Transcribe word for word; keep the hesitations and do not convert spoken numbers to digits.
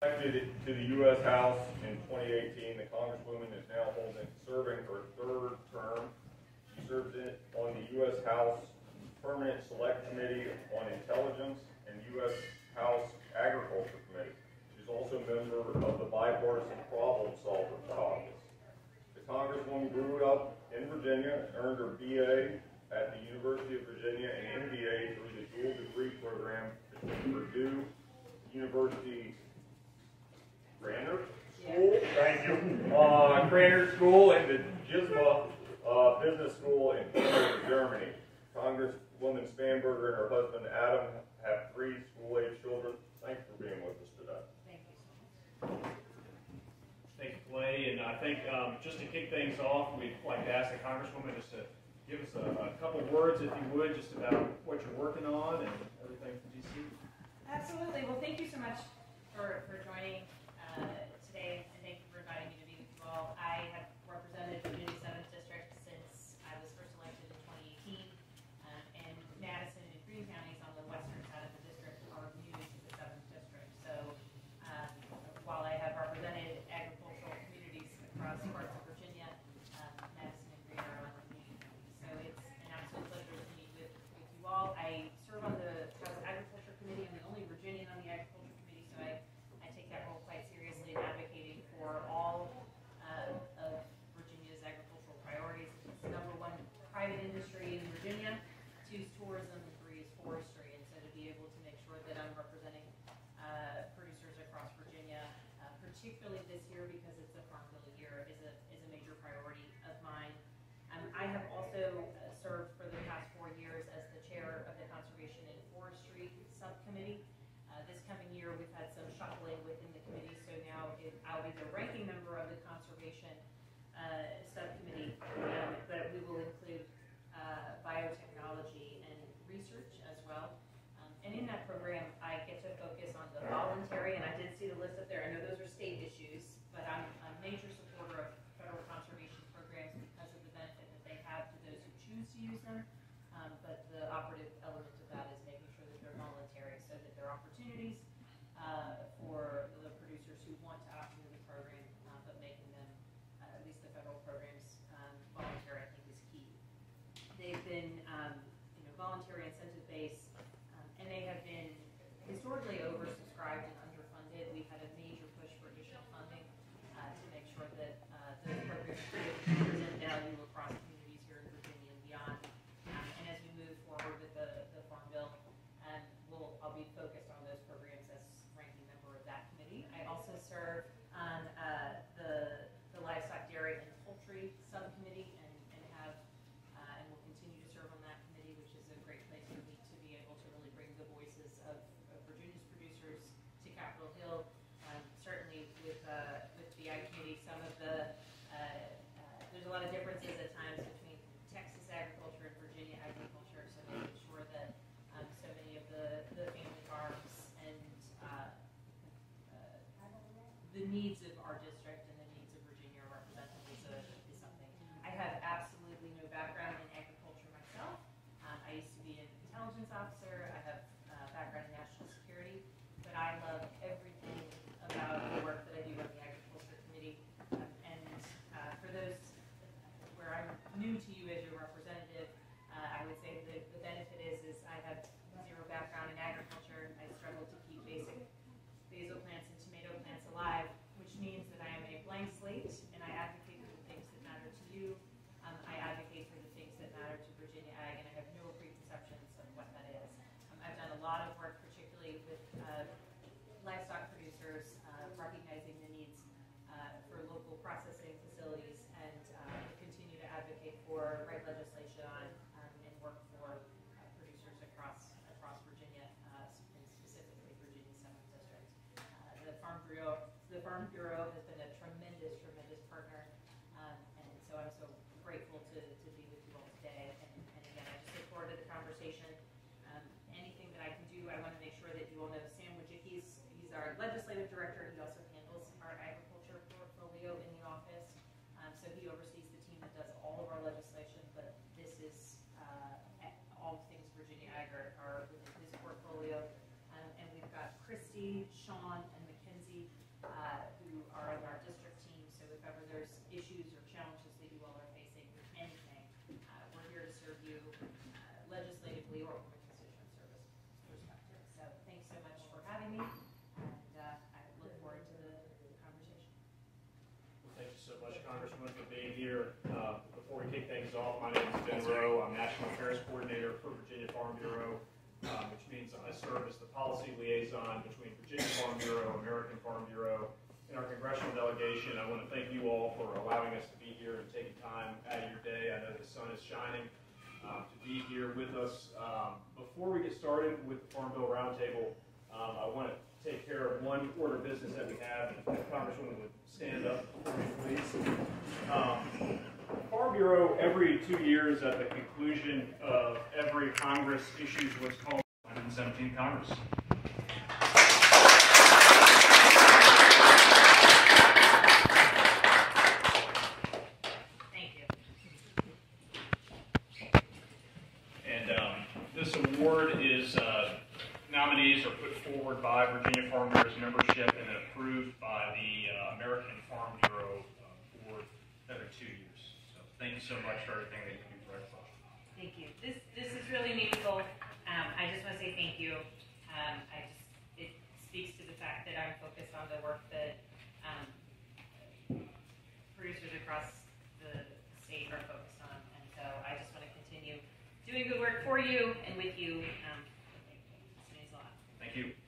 Elected to the U S House in twenty eighteen, the Congresswoman is now holding, serving her third term. She serves in, on the U S House Permanent Select Committee on Intelligence and U S House Agriculture Committee. She's also a member of the Bipartisan Problem Solver Caucus. The Congresswoman grew up in Virginia, earned her B A at the University of Virginia and M B A through the dual degree program between Purdue University Craner School, thank you, uh, Craner School and the Gisma uh, Business School in Hamburg, Germany. Congresswoman Spanberger and her husband Adam have three school-age children. Thanks for being with us today. Thank you so much. Thank you, Clay. And I think um, just to kick things off, we'd like to ask the Congresswoman just to give us a, a couple words, if you would, just about what you're working on and everything from D C. Absolutely. Well, thank you so much for, for joining uh, today, and thank you for inviting me to be with you all. I have represented Virginia's seventh District since I was first elected in twenty eighteen, um, and Madison and Greene counties on the western side of the district are new to the seventh District. So um, while I have represented agricultural communities across parts of Virginia, um, Madison and Greene are on the new counties. So it's an absolute pleasure to meet with, with you all. I serve on the House Agriculture Committee. I'm the only Virginian on the Agriculture Committee, so I, I take that role quite seriously in advocating for all uh, of Virginia's agricultural priorities. It's the number one private industry in Virginia, two is tourism, and three is forestry. And so to be able to make sure that I'm representing uh, producers across Virginia, uh, particularly this year because it's a Farm Bill year, is a, is a major priority of mine. Um, I have also uh, served for the past four years as the chair of the Conservation and Forestry Subcommittee. Uh, this coming year, we've had some shuffling within the committee, so now it, I'll be the ranking member of the Conservation uh, Subcommittee, um, but we will include uh, biotechnology and research as well. Um, and in that program, I get to focus on the voluntary, and I did see the list up there. I know those are state issues, but I'm a major supporter of federal conservation programs because of the benefit that they have to those who choose to use them. Um, but the operative element of that is making sure that they're voluntary, so that there are opportunities uh, for the producers who want to opt into the program, uh, but making them, uh, at least the federal programs, um, voluntary, I think is key. They've been, um, you know, voluntary incentive-based, um, and they have been historically oversubscribed and underfunded. We've had a major push for additional funding uh, to make sure that uh, those programs present value across communities here in Virginia and beyond. Um, and as we move forward with the, the Farm Bill, um, we'll, I'll be focused on those programs as ranking member of that committee. I also serve on uh, the, the Livestock, Dairy, and Poultry Subcommittee, and, and have uh, and will continue to serve on that committee, which is a great place for me to be able to really bring the voices of, of Virginia's producers to Capitol Hill. Um, certainly with uh, with the Ag Committee, some of the uh, uh, there's a lot of differences at times between Texas agriculture and Virginia agriculture, so making sure that um, so many of the, the family farms and uh, uh, the needs of our district and the needs of Virginia are represented is, a, is something. I have absolutely no background in agriculture myself. Um, I used to be an intelligence officer. I have uh, background in national security, but I love everything about the work that I do on the Agriculture Committee. Um, and uh, for those where I'm new to you as your representative, uh, I would say that the benefit is, is I have zero background in agriculture. I struggle to keep basic basil plants and tomato plants alive, which means that I am a blank slate, and I advocate for the things that matter to you. Um, I advocate for the things that matter to Virginia Ag, and I have no preconceptions of what that is. Um, I've done a lot of work, particularly with uh, livestock producers, uh, recognizing the needs uh, for local processing facilities, and uh, continue to advocate for right legislation on um, and work for uh, producers across across Virginia, uh, and specifically Virginia's seventh District. Uh, the Farm Bureau, the Farm Bureau has been a tremendous, tremendous partner, um, and so I'm so grateful to, to be with you all today. And, and again, I just look forward to the conversation. Um, anything that I can do, I want to make sure that you all know Sam Wojcicki's, he's our legislative director. He also handles our agriculture portfolio in the office. Um, so he oversees the team that does all of our legislation, but this is uh, all things Virginia Ag are, are within his portfolio. Um, and we've got Christy, Sean, and Mackenzie Congresswoman, for being here. Uh, before we kick things off, my name is Ben Rowe. I'm National Affairs Coordinator for Virginia Farm Bureau, uh, which means I serve as the policy liaison between Virginia Farm Bureau, American Farm Bureau, and our congressional delegation. I want to thank you all for allowing us to be here and taking time out of your day. I know the sun is shining. Um, to be here with us. Um, before we get started with the Farm Bill Roundtable, um, I want to take care of one order of business that we have. If the Congresswoman would stand up for me, please. Um, Farm Bureau, every two years at the conclusion of every Congress, issues what's called one hundred seventeenth Congress. This award is, uh, nominees are put forward by Virginia Farm Bureau's membership and then approved by the uh, American Farm Bureau uh, board every two years. So thank you so much for everything that you do for our farm. Thank you. This this is really meaningful. Um, I just want to say thank you. Um, I just it speaks to the fact that I'm focused on the work that um, producers across the state are focused on, and so I just want to continue doing good work for you and with you. Um, so thanks a lot. Thank you.